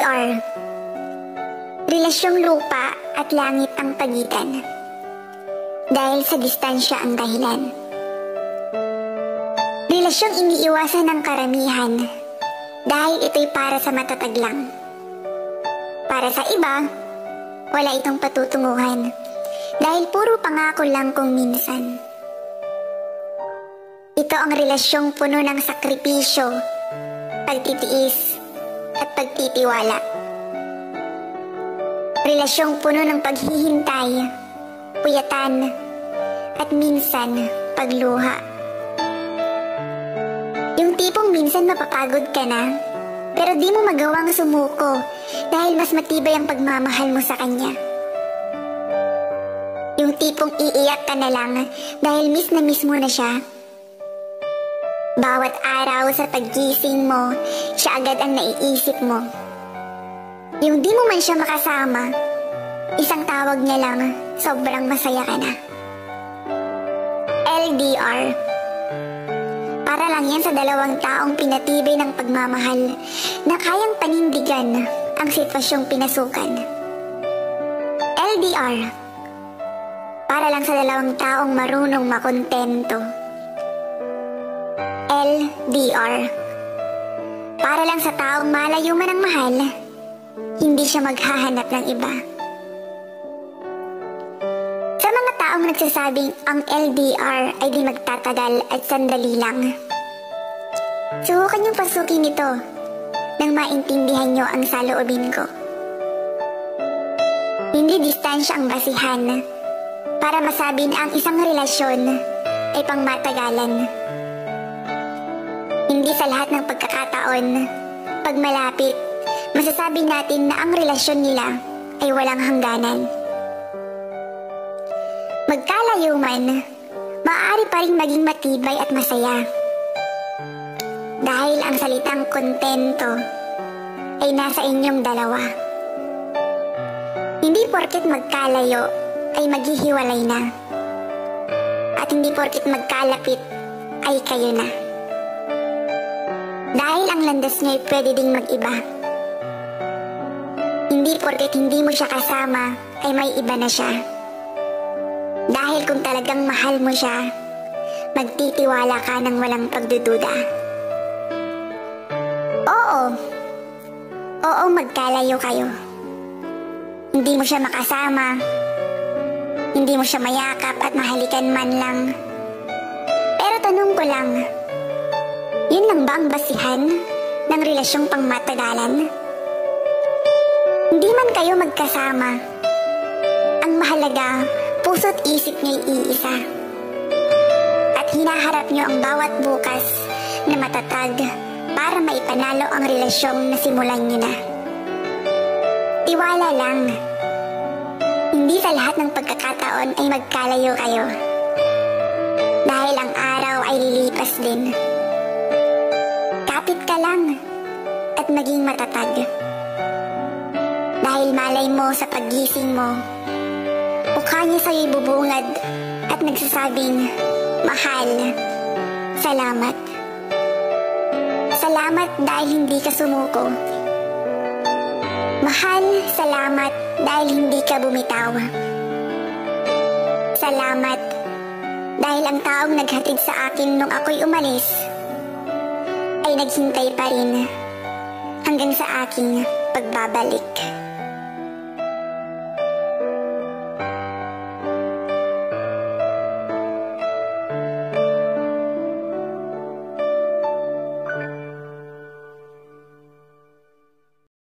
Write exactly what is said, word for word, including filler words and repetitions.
R. Relasyong lupa at langit ang pagitan. Dahil sa distansya ang dahilan. Relasyong iniiwasan ng karamihan dahil ito'y para sa matatag lang. Para sa iba, wala itong patutunguhan dahil puro pangako lang kung minsan. Ito ang relasyong puno ng sakripisyo, pagtitiis at pagtitiwala. Relasyong puno ng paghihintay, puyatan at minsan pagluha. Yung tipong minsan mapapagod ka na, pero di mo magawang sumuko dahil mas matibay ang pagmamahal mo sa kanya. Yung tipong iiyak ka na lang dahil miss na miss mo na siya. Bawat araw sa paggising mo, siya agad ang naiisip mo. Yung di mo man siya makasama, isang tawag niya lang, sobrang masaya ka na. L D R. Para lang yan sa dalawang taong pinatibay ng pagmamahal na kayang panindigan ang sitwasyong pinasukan. L D R. Para lang sa dalawang taong marunong makontento. L D R. Para lang sa taong malayo man ang mahal, hindi siya maghahanap ng iba. Sa mga taong nagsasabing ang L D R ay di magtatagal at sandali lang, subukan niyong pasukin ito nang maintindihan niyo ang saloobin ko. Hindi distansya ang basihan para masabi na ang isang relasyon ay pangmatagalan. Hindi sa lahat ng pagkakataon, pag malapit, masasabi natin na ang relasyon nila ay walang hangganan. Magkalayo man, maaari pa rin maging matibay at masaya. Dahil ang salitang kontento ay nasa inyong dalawa. Hindi porket magkalayo ay maghihiwalay na. At hindi porket magkalapit ay kayo na. Dahil ang landas niya ay pwede ding mag-iba. Hindi porket hindi mo siya kasama ay may iba na siya. Dahil kung talagang mahal mo siya, magtitiwala ka ng walang pagdududa. Oo. Oo, magkalayo kayo. Hindi mo siya makasama. Hindi mo siya mayakap at mahalikan man lang. Pero tanong ko lang, yun lang ba ang basihan ng relasyong pangmatagalan? Hindi man kayo magkasama. Ang mahalaga, puso't isip niya'y iisa. At hinaharap niyo ang bawat bukas na matatag para maipanalo ang relasyong nasimulan niyo na. Tiwala lang. Hindi sa lahat ng pagkakataon ay magkalayo kayo. Dahil ang araw ay lilipas din. Kapit ka lang at maging matatag. Dahil malay mo sa paggising mo, mukha niya sa'yo'y bubungad at nagsasabing, mahal, salamat. Salamat dahil hindi ka sumuko. Mahal, salamat dahil hindi ka bumitaw. Salamat dahil ang taong naghatid sa akin nung ako'y umalis ay naghintay pa rin hanggang sa aking pagbabalik.